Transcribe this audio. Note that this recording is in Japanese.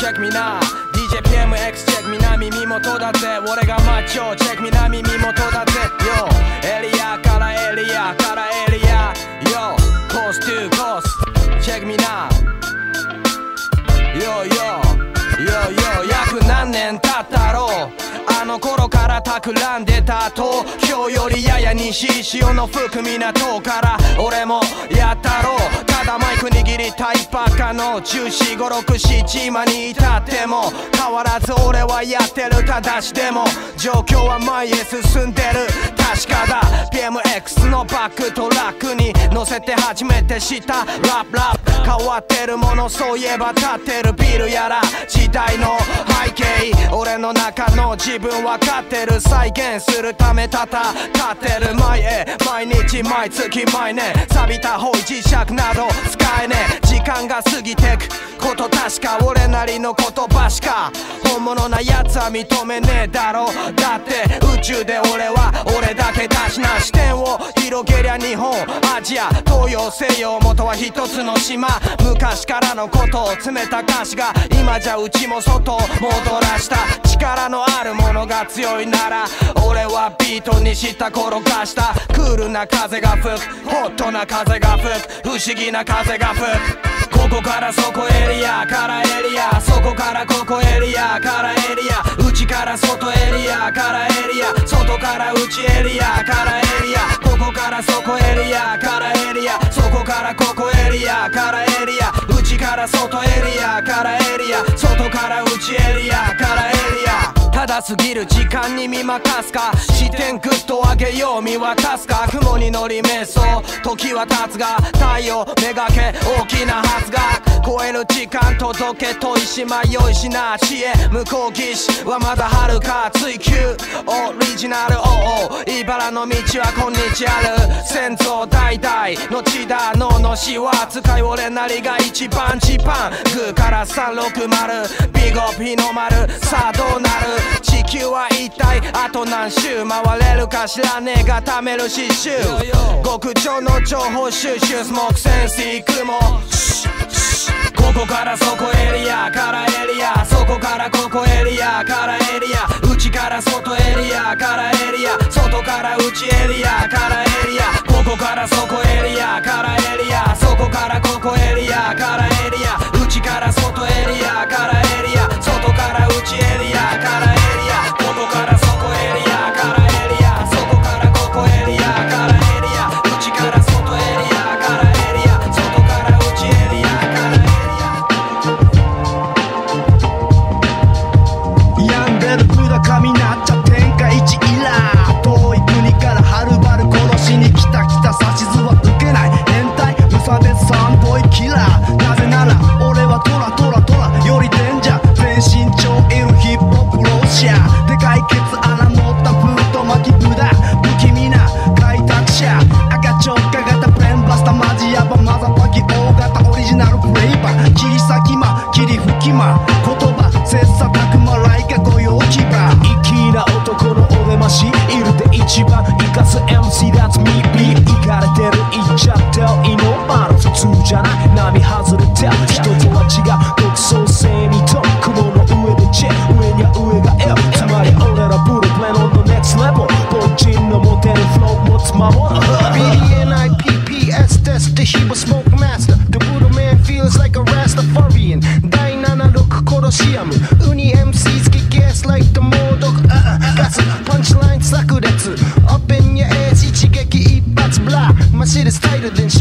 Check me now DJ PMX check me now 耳元だぜ俺がマッチョ Check me now 耳元だぜ Yo エリアからエリアからエリア Yo Coast to coast Check me now Yo yo Yo yo 約何年経ったろうあの頃から企んでた東京よりやや西潮の吹く港から俺もやったろうただマイク握りたいばっかの1456今に至っても変わらず俺はやってるただしでも状況は前へ進んでる確かだ PMX のバックトラックに乗せて初めて知ったラップ変わってるものそういえば立ってるビルやら時代の背景俺の中の自分分かってる再現するため戦ってる前へ毎日毎月毎年錆びた方位磁石など使えねえ時間が過ぎてくこと確か俺なりの言葉しか本物なやつは認めねえだろだって宇宙で俺は俺だけだしな視点を広げりゃ日本アジア東洋西洋元は一つの島昔からのことを詰めた歌詞が今じゃうちも外を戻らした力のあるものが強いなら俺はビートにした転がしたクールな風が吹くホットな風が吹く不思議な風が吹くここからそこエリアからエリアそこからここエリアからエリア内から外エリアからエリア外から内エリアからエリアここからそこエリアからエリアそこからここエリアからエリア内から外エリアからエリア外から内エリアからエリアただ過ぎる時間に見任すか視点グッと上げよう見渡すか雲に乗り瞑想時は経つが太陽めがけ大きな発芽超える時間届け遠いし迷いしな知恵向こう岸はまだ遥か追求オリジナル茨の道は今日ある先祖代々の地だ脳の死は使い俺なりが一番ジパングーから360ビゴピノ丸さあどうなる地球は一体あと何周回れるか知らねえが貯める刺繍極上の情報収集スモークセンス雲ここからそこエリアからエリアそこからここエリアからエリア内から外エリアからエリア外から内エリアからエリアここからそこエリアからエリアそこからここエリアからエリア内から外エリアからエリア外から内エリアからエリアここからそこエリアからエリアそこからここエリアからエリア内から外エリアからエリア外から内エリアからエリア病んでるブラ神なっちゃ天下一イラー遠い国からはるばる殺しに来た指図は受けない変態無差別サンボイキラーなぜなら俺はトラトラトラよりデンジャー全身超いるヒップホップロシアでかいケツ穴持ったブート巻きブダ不気味な開拓者赤ちょっか型プレンバスタマジヤバマザパキ大型オリジナルフレーバー切り裂き魔切り吹き魔言葉切磋琢磨ライカ御用牙粋な男のお出ましいるで一番生かす MC that's me be イカれてる言っちゃってよイノマル普通じゃない並外れて人とは違う独創性にと雲の上でチェ上には上が L つまり俺らブループレン on the next level 凡人の持てるフロー持つ守る BDNIPPS テストヒーボスモークマスター The Buddha man feels like a Rastafarian 第76コロシアムウニ MCs kick ass like the 猛毒ガスパンチライン炸裂 Up in your ass 一撃一発ブラマシでスタイルで